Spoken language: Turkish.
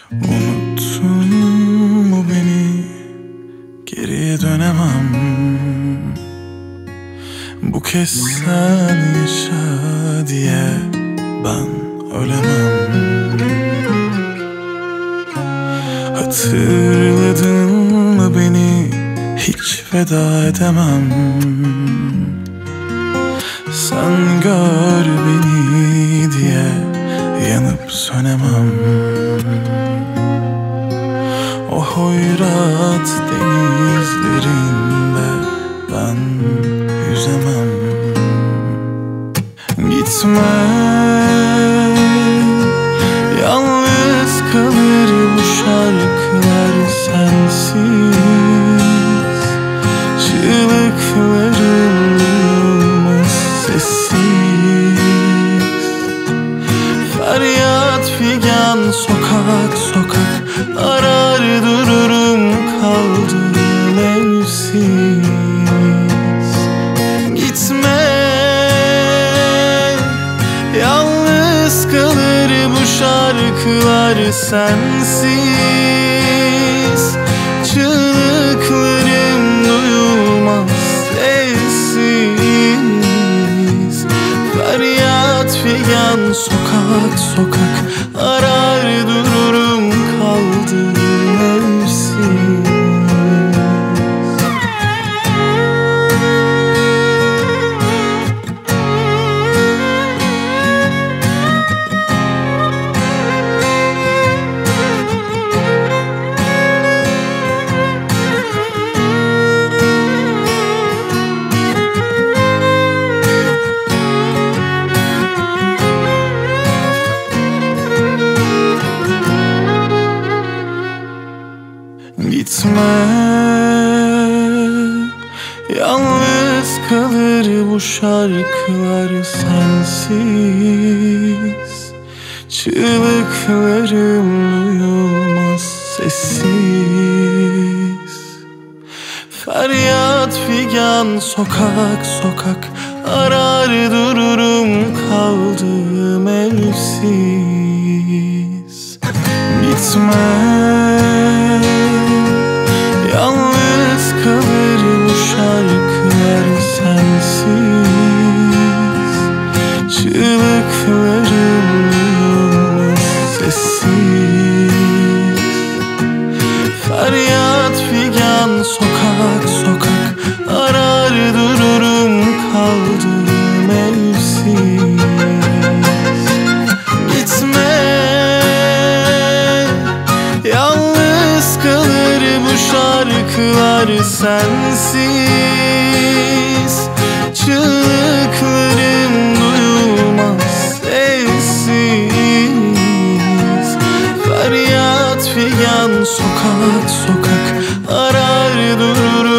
Unuttun mu beni? Geriye dönemem. Bu kez sen yaşa diye ben ölemem. Hatırladın mı beni? Hiç veda edemem. Sen gör beni diye yanıp sönemem. O hoyrat denizlerinde ben yüzemem. Gitme, yalnız kalır bu şarkılar sensiz. Çığlıklarım duyulmaz sessiz. Feryat figan sokak sokak arar dururum kaldığım evsiz. Gitme, yalnız kalır bu şarkılar sensiz. Çığlıklarım duyulmaz sessiz. Feryat figan sokak sokak arar dururum kaldığım evsiz. Gitme, yalnız kalır bu şarkılar sensiz. Çığlıklarım duyulmaz sessiz. Feryat figan sokak sokak arar dururum kaldığım evsiz. Gitme, yalnız kalır bu şarkılar sensiz. Çığlıklarım duyulmaz sessiz. Feryat figan sokak sokak arar dururum kaldığım evsiz. Gitme, yalnız kalır bu şarkılar sensiz. Çığlıklarım duyulmaz sessiz. Feryat figan sokak sokak arar dururum